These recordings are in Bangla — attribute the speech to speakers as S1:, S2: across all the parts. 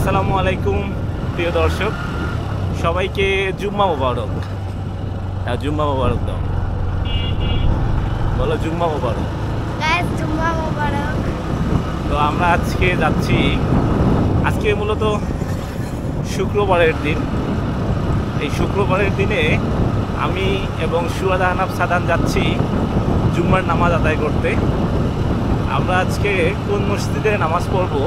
S1: আসসালামু আলাইকুম প্রিয় দর্শক, সবাইকে জুম্মা মোবারক। জুম্মা মোবারক দাও, বলো জুম্মা মোবারক।
S2: জুম্মা মোবারক।
S1: তো আমরা আজকে যাচ্ছি, আজকে মূলত শুক্রবারের দিন। এই শুক্রবারের দিনে আমি এবং সুয়াদ আহনাফ সাদান যাচ্ছি জুম্মার নামাজ আদায় করতে। আমরা আজকে কোন মসজিদে নামাজ পড়বো?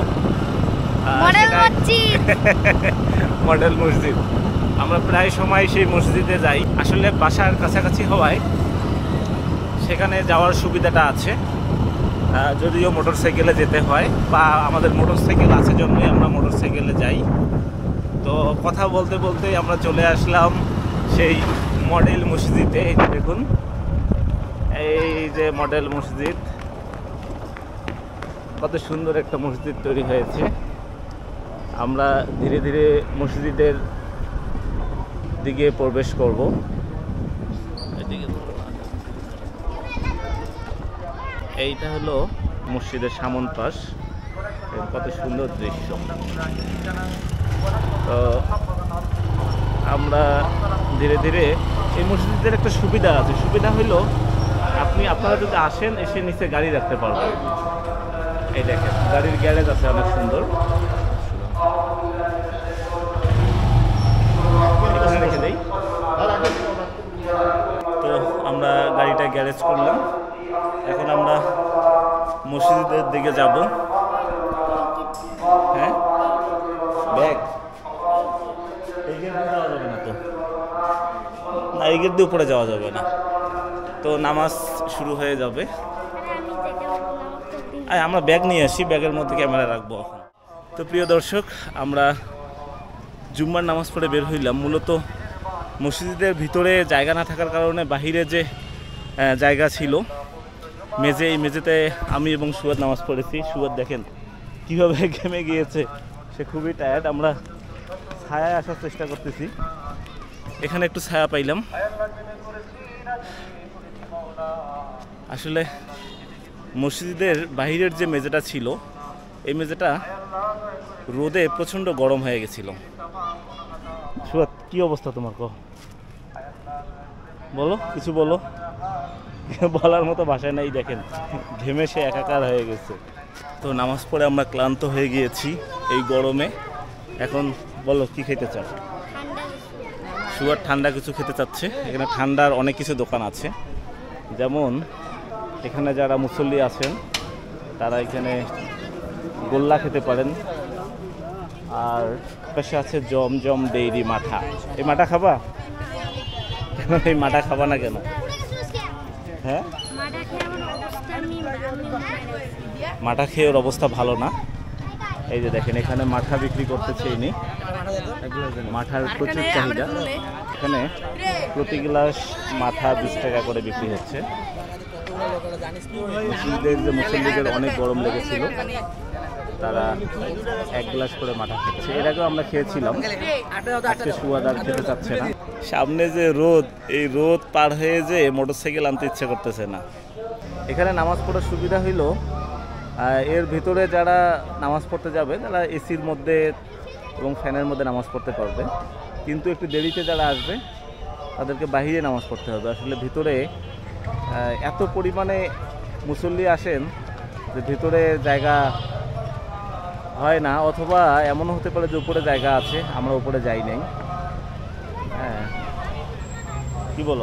S1: মডেল মসজিদ। আমরা প্রায় সময় সেই মসজিদে যাই, আসলে বাসার কাছাকাছি হওয়ায় সেখানে যাওয়ার সুবিধাটা আছে। যদিও মোটরসাইকেলে যেতে হয়, বা আমাদের মোটরসাইকেল আছে জন্যই আমরা মোটরসাইকেলে যাই। তো কথা বলতে বলতেই আমরা চলে আসলাম সেই মডেল মসজিদে। এই যে দেখুন, এই যে মডেল মসজিদ, কত সুন্দর একটা মসজিদ তৈরি হয়েছে। আমরা ধীরে ধীরে মসজিদের দিকে প্রবেশ করব। এইটা হলো মসজিদের সামন পাশ, কত সুন্দর দৃশ্য। তো আমরা ধীরে ধীরে, এই মসজিদের একটা সুবিধা আছে, সুবিধা হলো আপনারা যদি আসেন এসে নিচে গাড়ি রাখতে পারবেন। এই দেখেন, গাড়ির গ্যারেজ আছে অনেক সুন্দর, এখানে রেখে দেই। তো আমরা গাড়িটা গ্যারেজ করলাম, এখন আমরা মসজিদের দিকে যাব। হ্যাঁ, ব্যাগ এই গেট দিয়ে যাওয়া যাবে না, তো না, এই গেট দিয়ে উপরে যাওয়া যাবে না। তো নামাজ শুরু হয়ে যাবে। আমরা ব্যাগ নিয়ে আসি, ব্যাগের মধ্যে ক্যামেরা রাখবো এখন। তো প্রিয় দর্শক, আমরা জুম্মার নামাজ পড়ে বের হইলাম। মূলত মসজিদের ভিতরে জায়গা না থাকার কারণে বাহিরে যে জায়গা ছিল মেঝে, এই মেঝেতে আমি এবং সুয়াদ নামাজ পড়েছি। সুয়াদ দেখেন কীভাবে ঘেমে গিয়েছে, সে খুবই টায়ার্ড। আমরা ছায়ায় আসার চেষ্টা করতেছি, এখানে একটু ছায়া পাইলাম। আসলে মসজিদের বাহিরের যে মেঝেটা ছিল, এই মেঝেটা রোদে প্রচণ্ড গরম হয়ে গেছিল। সুয়াদ, কি অবস্থা তোমার? বলো, কিছু বলো। বলার মতো ভাষা নাই, দেখেন ঘেমে সে একাকার হয়ে গেছে। তো নামাজ পড়ে আমরা ক্লান্ত হয়ে গিয়েছি এই গরমে। এখন বলো, কি খেতে চাও? সুয়াদ ঠান্ডা কিছু খেতে চাচ্ছে। এখানে ঠান্ডার অনেক কিছু দোকান আছে, যেমন এখানে যারা মুসল্লি আছেন তারা এখানে গোল্লা খেতে পারেন। আর পাশে আছে জমজম ডেইরি মাঠা। এই মাঠা খাবা? কেন এই মাঠা খাবা না কেন? হ্যাঁ, মাঠা খেয়ে ওর অবস্থা ভালো না। এই যে দেখেন, এখানে মাঠা বিক্রি করতেছে ইনি। মাঠার প্রচুর চাহিদা, এখানে প্রতি গ্লাস মাঠা 20 টাকা করে বিক্রি হচ্ছে। মুসল্লিদের অনেক গরম লেগেছিল, তারা 1 গ্লাস করে মাঠা খেয়েছে। এর আগেও আমরা খেয়েছিলাম, আজকে সুয়াদ আর খেতে চাচ্ছে না। সামনে যে রোদ, এই রোদ পার হয়ে যে মোটরসাইকেল আনতে ইচ্ছে করতেছে না। এখানে নামাজ পড়ার সুবিধা হইল, এর ভিতরে যারা নামাজ পড়তে যাবে তারা এসির মধ্যে এবং ফ্যানের মধ্যে নামাজ পড়তে পারবে, কিন্তু একটু দেরিতে যারা আসবে তাদেরকে বাহিরে নামাজ পড়তে হবে। আসলে ভিতরে এত পরিমাণে মুসল্লি আসেন যে ভিতরে জায়গা হয় না, অথবা এমনও হতে পারে যে উপরে জায়গা আছে, আমরা উপরে যাই নাই। হ্যাঁ, কি বলো?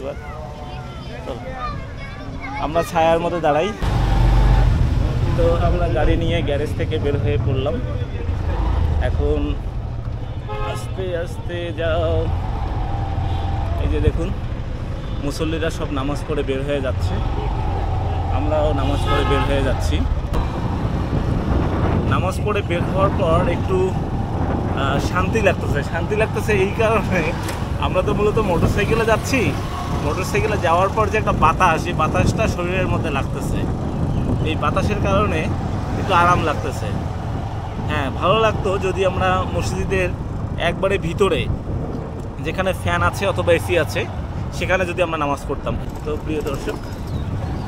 S1: আমরা ছায়ার মধ্যে দাঁড়াই। তো আমরা গাড়ি নিয়ে গ্যারেজ থেকে বের হয়ে পড়লাম। এখন আস্তে আস্তে যাও। এই যে দেখুন, মুসল্লিরা সব নামাজ পড়ে বের হয়ে যাচ্ছে, আমরাও নামাজ পড়ে বের হয়ে যাচ্ছি। নামাজ পড়ে বের হওয়ার পর একটু শান্তি লাগতেছে এই কারণে, আমরা তো মূলত মোটরসাইকেলে যাচ্ছি। মোটরসাইকেলে যাওয়ার পর যে একটা বাতাস, এই বাতাসটা শরীরের মধ্যে লাগতেছে। এই বাতাসের কারণে একটু আরাম লাগতেছে। হ্যাঁ, ভালো লাগতো যদি আমরা মসজিদের একবারে ভিতরে, যেখানে ফ্যান আছে অথবা এসি আছে, সেখানে যদি আমরা নামাজ পড়তাম। তো প্রিয় দর্শক,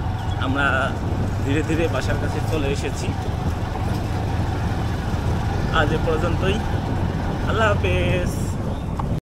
S1: আমরা ধীরে ধীরে বাসার কাছে চলে এসেছি। আজ এ পর্যন্তই। আল্লাহ হাফেজ।